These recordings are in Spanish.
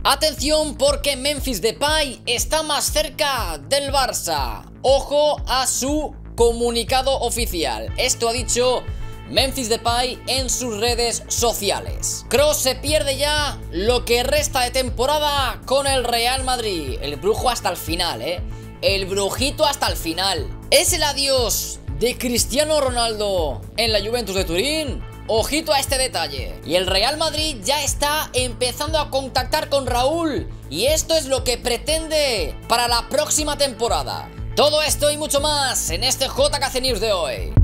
Atención porque Memphis Depay está más cerca del Barça. Ojo a su comunicado oficial. Esto ha dicho Memphis Depay en sus redes sociales. Kroos se pierde ya lo que resta de temporada con el Real Madrid. El brujo hasta el final, el brujito hasta el final. ¿Es el adiós de Cristiano Ronaldo en la Juventus de Turín? Ojito a este detalle. Y el Real Madrid ya está empezando a contactar con Raúl, y esto es lo que pretende para la próxima temporada. Todo esto y mucho más en este JKC News de hoy.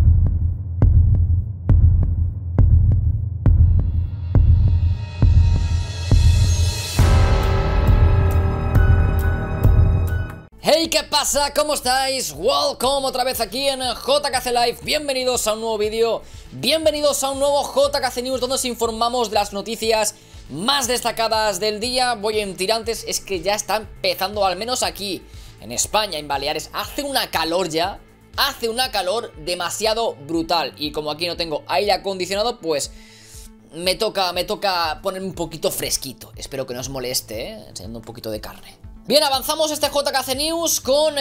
Hey, ¿qué pasa? ¿Cómo estáis? Welcome otra vez aquí en JKC Live. Bienvenidos a un nuevo vídeo, bienvenidos a un nuevo JKC News donde os informamos de las noticias más destacadas del día. Voy en tirantes, es que ya está empezando, al menos aquí en España, en Baleares, hace una calor ya, hace una calor demasiado brutal. Y como aquí no tengo aire acondicionado, pues me toca ponerme un poquito fresquito. Espero que no os moleste, enseñando un poquito de carne. Bien, avanzamos este JKC News con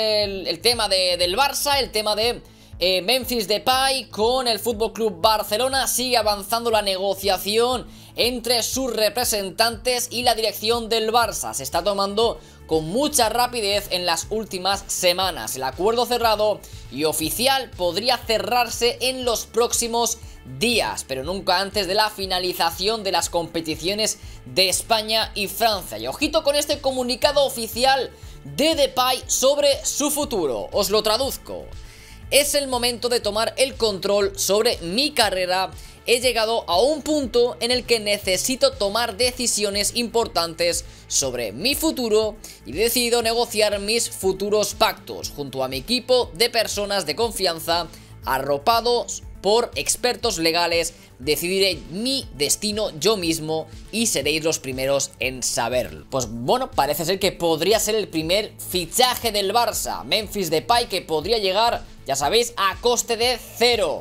el tema del Barça, el tema de Memphis Depay con el FC Barcelona. Sigue avanzando la negociación entre sus representantes y la dirección del Barça. Se está tomando con mucha rapidez en las últimas semanas. El acuerdo cerrado y oficial podría cerrarse en los próximos días, pero nunca antes de la finalización de las competiciones de España y Francia. Y ojito con este comunicado oficial de Depay sobre su futuro. Os lo traduzco. Es el momento de tomar el control sobre mi carrera. He llegado a un punto en el que necesito tomar decisiones importantes sobre mi futuro y he decidido negociar mis futuros pactos junto a mi equipo de personas de confianza, arropados por expertos legales. Decidiré mi destino yo mismo y seréis los primeros en saberlo. Pues bueno, parece ser que podría ser el primer fichaje del Barça, Memphis Depay, que podría llegar, ya sabéis, a coste de 0.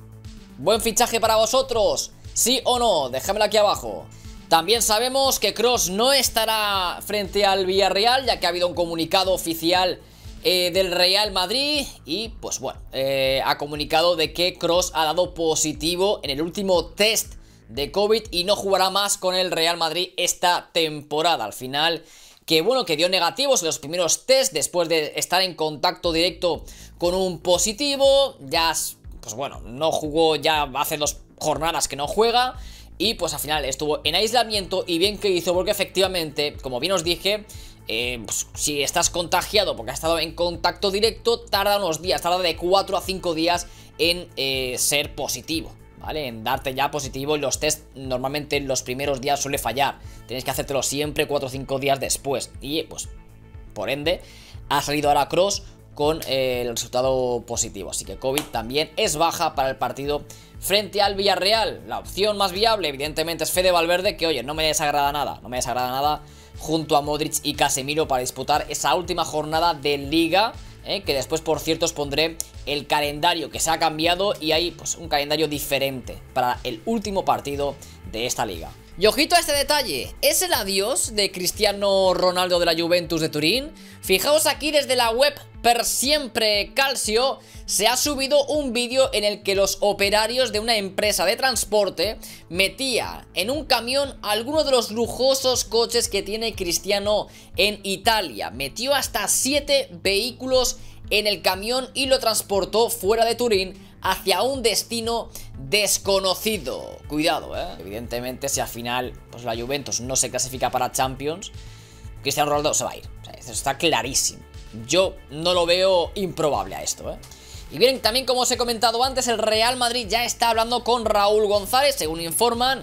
¿Buen fichaje para vosotros? ¿Sí o no? Déjamelo aquí abajo. También sabemos que Kroos no estará frente al Villarreal, ya que ha habido un comunicado oficial del Real Madrid y pues bueno, ha comunicado de que Kroos ha dado positivo en el último test de COVID y no jugará más con el Real Madrid esta temporada. Al final, que bueno, que dio negativos en los primeros test después de estar en contacto directo con un positivo. Ya, pues bueno, no jugó, ya hace 2 jornadas que no juega. Y pues al final estuvo en aislamiento y bien que hizo, porque efectivamente, como bien os dije, pues, si estás contagiado porque has estado en contacto directo, tarda unos días, tarda de 4 a 5 días en ser positivo, ¿vale? En darte ya positivo, y los test normalmente en los primeros días suele fallar. Tienes que hacértelo siempre 4 o 5 días después. Y pues, por ende, ha salido ahora Kroos con el resultado positivo. Así que COVID también es baja para el partido frente al Villarreal. La opción más viable, evidentemente, es Fede Valverde, que oye, no me desagrada nada, junto a Modric y Casemiro para disputar esa última jornada de Liga, que después, por cierto, os pondré el calendario que se ha cambiado y hay pues un calendario diferente para el último partido de esta Liga. Y ojito a este detalle, ¿es el adiós de Cristiano Ronaldo de la Juventus de Turín? Fijaos aquí desde la web Per Siempre Calcio se ha subido un vídeo en el que los operarios de una empresa de transporte metían en un camión algunos de los lujosos coches que tiene Cristiano en Italia. Metió hasta 7 vehículos en el camión y lo transportó fuera de Turín hacia un destino desconocido. Cuidado, evidentemente, si al final pues la Juventus no se clasifica para Champions, Cristiano Ronaldo se va a ir. O sea, eso está clarísimo. Yo no lo veo improbable a esto, Y bien, también como os he comentado antes, el Real Madrid ya está hablando con Raúl González, según informan,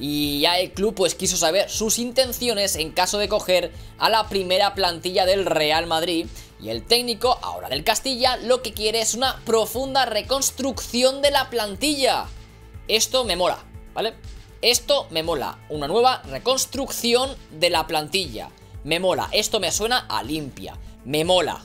y ya el club pues quiso saber sus intenciones en caso de coger a la primera plantilla del Real Madrid. Y el técnico, ahora del Castilla, lo que quiere es una profunda reconstrucción de la plantilla. Esto me mola, ¿vale? Esto me mola, una nueva reconstrucción de la plantilla. Me mola, esto me suena a limpia. Me mola,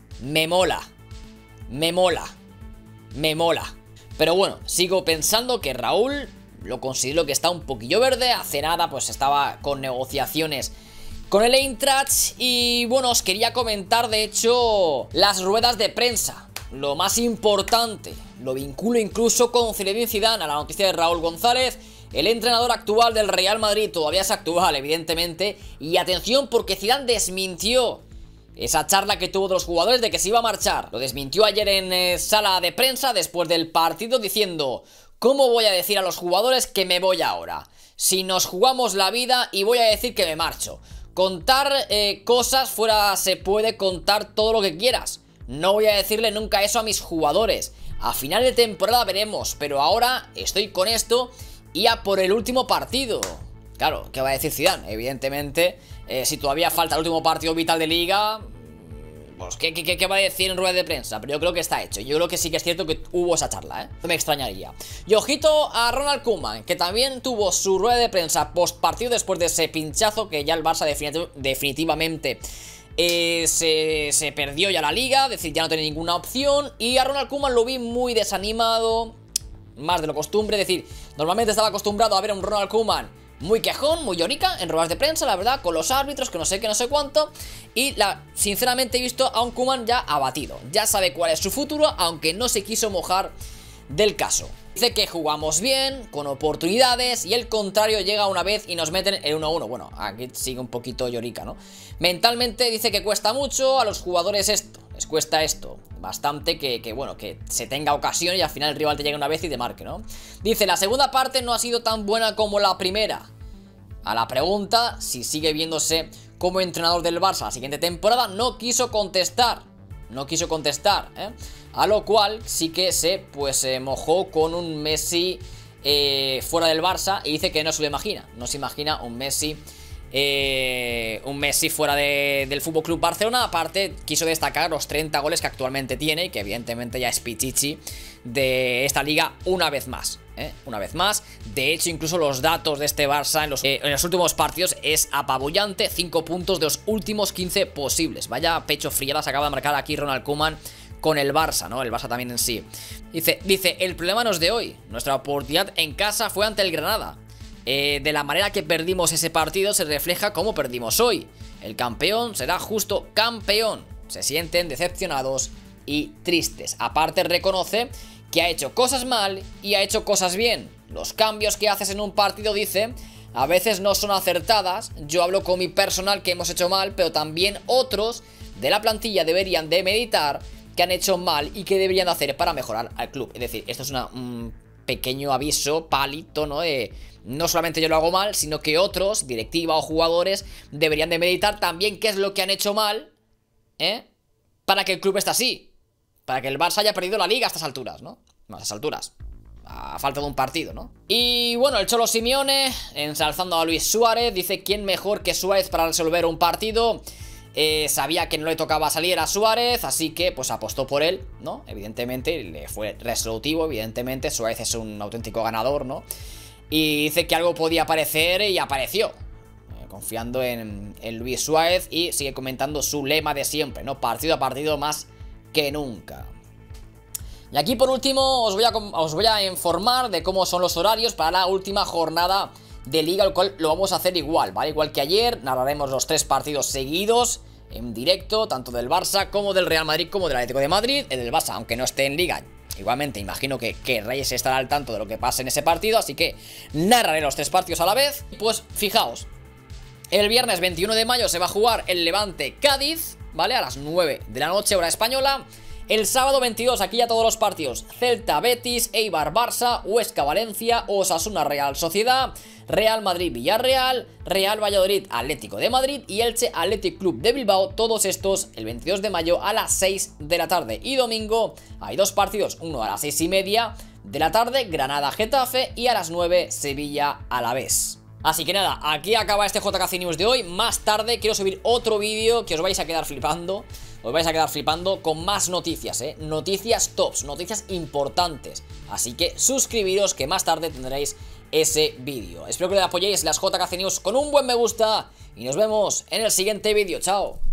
me mola, me mola, me mola. Pero bueno, sigo pensando que Raúl lo considero que está un poquillo verde. Hace nada pues estaba con negociaciones con el Eintracht. Y bueno, os quería comentar de hecho las ruedas de prensa. Lo más importante, lo vinculo incluso con Zinedine Zidane, a la noticia de Raúl González, el entrenador actual del Real Madrid. Todavía es actual, evidentemente. Y atención, porque Zidane desmintió esa charla que tuvo de los jugadores de que se iba a marchar. Lo desmintió ayer en sala de prensa después del partido, diciendo: ¿cómo voy a decir a los jugadores que me voy ahora? Si nos jugamos la vida y voy a decir que me marcho. Contar cosas fuera, se puede contar todo lo que quieras. No voy a decirle nunca eso a mis jugadores. A final de temporada veremos, pero ahora estoy con esto y a por el último partido. Claro, ¿qué va a decir Zidane? Evidentemente, si todavía falta el último partido vital de Liga, pues ¿qué va a decir en rueda de prensa? Pero yo creo que está hecho. Yo creo que sí que es cierto que hubo esa charla, ¿eh? No me extrañaría. Y ojito a Ronald Koeman, que también tuvo su rueda de prensa post partido después de ese pinchazo que ya el Barça definitivamente se perdió ya la Liga, es decir, ya no tiene ninguna opción. Y a Ronald Koeman lo vi muy desanimado, más de lo costumbre. Es decir, normalmente estaba acostumbrado a ver a un Ronald Koeman muy quejón, muy llorica en ruedas de prensa, la verdad, con los árbitros, que no sé qué, no sé cuánto. Y sinceramente he visto a un Koeman ya abatido. Ya sabe cuál es su futuro, aunque no se quiso mojar del caso. Dice que jugamos bien, con oportunidades, y el contrario llega una vez y nos meten el 1-1. Bueno, aquí sigue un poquito llorica, ¿no? Mentalmente dice que cuesta mucho a los jugadores esto. Les cuesta esto bastante, bueno, que se tenga ocasión y al final el rival te llegue una vez y te marque, ¿no? Dice: la segunda parte no ha sido tan buena como la primera. A la pregunta si sigue viéndose como entrenador del Barça la siguiente temporada, no quiso contestar. No quiso contestar, ¿eh? A lo cual sí que se mojó con un Messi fuera del Barça y dice que no se lo imagina. No se imagina un Messi fuera del FC Barcelona. Aparte, quiso destacar los 30 goles que actualmente tiene y que evidentemente ya es pichichi de esta liga una vez más, ¿eh? Una vez más. De hecho, incluso los datos de este Barça en los últimos partidos es apabullante. 5 puntos de los últimos 15 posibles. Vaya pecho friadas acaba de marcar aquí Ronald Koeman con el Barça, ¿no? El Barça también en sí. Dice, el problema no es de hoy. Nuestra oportunidad en casa fue ante el Granada. De la manera que perdimos ese partido se refleja cómo perdimos hoy. El campeón será justo campeón. Se sienten decepcionados y tristes. Aparte reconoce que ha hecho cosas mal y ha hecho cosas bien. Los cambios que haces en un partido, dice, a veces no son acertadas. Yo hablo con mi personal que hemos hecho mal, pero también otros de la plantilla deberían de meditar que han hecho mal y que deberían hacer para mejorar al club. Es decir, esto es un pequeño aviso, palito, ¿no? No solamente yo lo hago mal, sino que otros, directiva o jugadores, deberían de meditar también qué es lo que han hecho mal, para que el club esté así. Para que el Barça haya perdido la Liga a estas alturas, ¿no? No, a estas alturas, a falta de un partido, ¿no? Y bueno, el Cholo Simeone, ensalzando a Luis Suárez, dice: ¿quién mejor que Suárez para resolver un partido? Sabía que no le tocaba salir a Suárez, así que pues apostó por él, ¿no? Evidentemente, le fue resolutivo, evidentemente. Suárez es un auténtico ganador, ¿no? Y dice que algo podía aparecer y apareció, confiando en Luis Suárez. Y sigue comentando su lema de siempre, ¿no? Partido a partido más que nunca. Y aquí por último os voy a informar de cómo son los horarios para la última jornada de Liga, el cual lo vamos a hacer igual, ¿vale? Igual que ayer, narraremos los 3 partidos seguidos en directo, tanto del Barça como del Real Madrid como del Atlético de Madrid. El del Barça, aunque no esté en Liga, igualmente imagino que Reyes estará al tanto de lo que pase en ese partido, así que narraré los 3 partidos a la vez. Pues fijaos, el viernes 21 de mayo se va a jugar el Levante-Cádiz, ¿vale? A las 9 de la noche, hora española. El sábado 22, aquí ya todos los partidos: Celta-Betis, Eibar-Barça, Huesca-Valencia, Osasuna-Real Sociedad, Real Madrid-Villarreal, Real Valladolid-Atlético de Madrid y Elche Athletic Club de Bilbao. Todos estos el 22 de mayo a las 6 de la tarde. Y domingo hay 2 partidos, uno a las 6:30 de la tarde, Granada-Getafe, y a las 9, Sevilla-Alavés. Así que nada, aquí acaba este JKC News de hoy. Más tarde quiero subir otro vídeo que os vais a quedar flipando. Os vais a quedar flipando con más noticias, noticias tops, noticias importantes. Así que suscribiros, que más tarde tendréis ese vídeo. Espero que le apoyéis las JKC News con un buen me gusta y nos vemos en el siguiente vídeo. Chao.